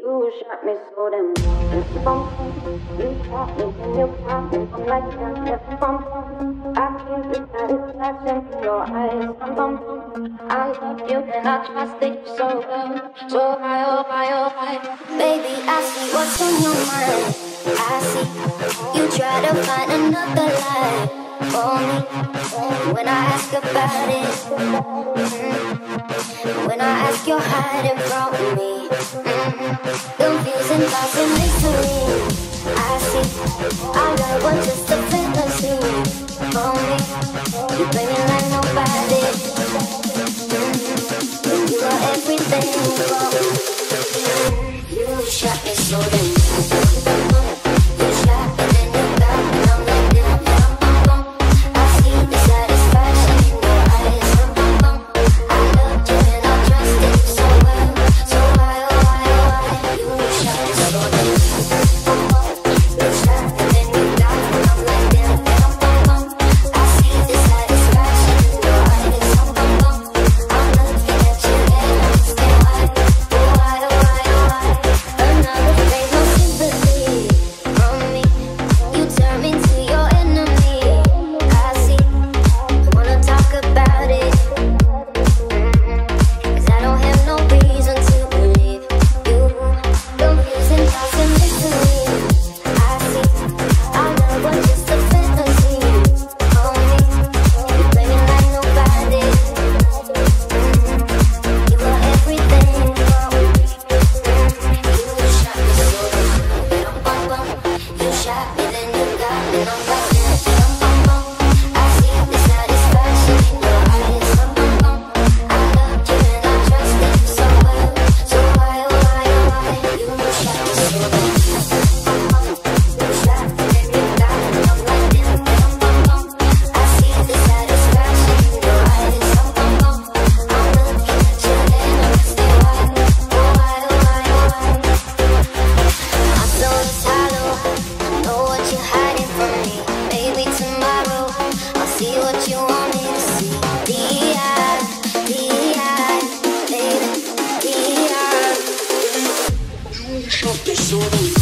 You shot me so damn bum. You shot me and you popped me from like that bum. I can't get satisfaction from your eyes. I love you and I trust you so well. So high, oh high, oh high. Baby, I see what's on your mind. I see you try to find another lie for me. When I ask about it, when I ask, you're hiding from me. Confusing thoughts and mystery. I see our love was just a fantasy for me. You play me like nobody. You are everything for me. You shot me so damn. You shot me then you got me. I'm like damn. I see the satisfaction in your eyes. I loved you and I trusted you so well. So why, oh why, oh why? You shot me so damn. You shot me then you got me. I'm like damn. I see the satisfaction in your eyes. I'm looking at you and I understand why. Oh why, oh why, oh why? Another face, no sympathy from me. You turn me to your enemy. I see. Wanna talk about it. 'Cause I don't have no reason to believe you. Confusing thoughts and mystery. I see. Our love was just a fantasy for me. You play me like nobody. You are everything for me. You shot me so damn. You shot me then you got me. I'm like damn. I see the satisfaction in your eyes. I loved you and I trusted you so well. So why, oh why, oh why? You shot me so damn. You shot me then you got me. I'm like damn. I see the satisfaction in your eyes. I'm looking at you and I understand why. Oh why, oh why, oh why? My soul is hollow. I know what you're hiding from me. Maybe tomorrow I'll see what you want me to see. The eye, baby, the eye. You shot me so damn.